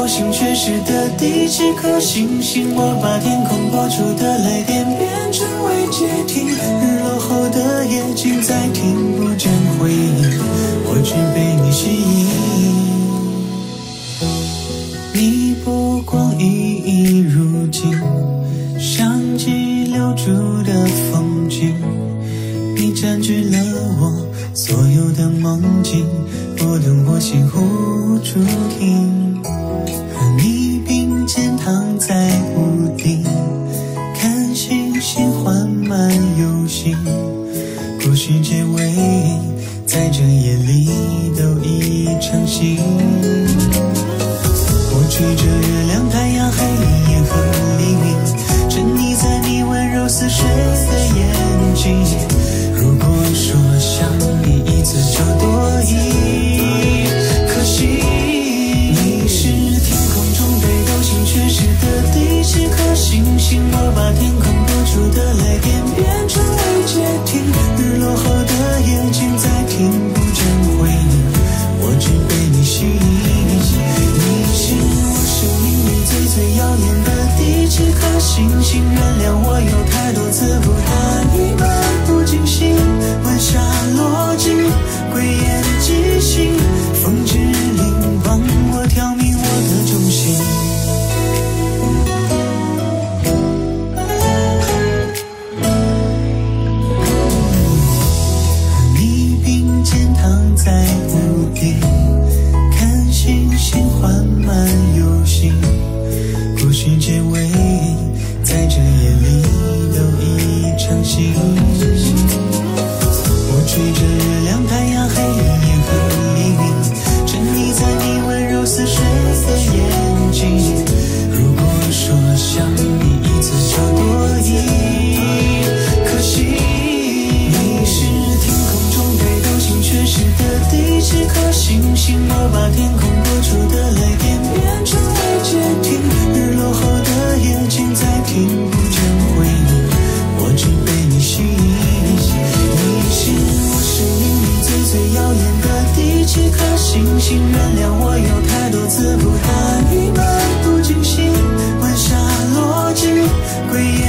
都星缺失的第几颗星星，我把天空播出的来电变成未接听，日落后的夜景再听不见回应，我只被你吸引。你波光熠熠如镜，相机留住的风景，你占据了我所有的梦境，拨动我心湖注定，和你并肩躺在屋顶，看星星缓慢游行，故事结尾在这夜里都已成型。我追着月亮太阳黑夜和黎明，沉溺在你温柔似水的眼睛，如果说想你一次就多一可惜，你是天空中北斗星缺失的第几颗星星，我把天空播出的来电变成未接听，日落后的夜景再听不见回应，我只被你吸引。你是我生命里最耀眼的第几颗星星，原谅我有太多次不大意漫不经心，晚霞落尽归雁即兴，风之灵帮我挑明我的中心。和你并肩躺在屋顶，看星星缓慢游行，故事结尾在这夜里都已成型。我追着月亮太阳黑夜和黎明，沉溺在你温柔似水的眼睛，如果说想你一次就多一可惜，你是天空中北斗星缺失的第几颗星星，我把天空播出的来电变成未接听，日落后的夜景再听不见回应，我只被你吸引。你是我生命里最耀眼的第几颗星星，原谅我有太多次不大意漫不经心，晚霞落尽归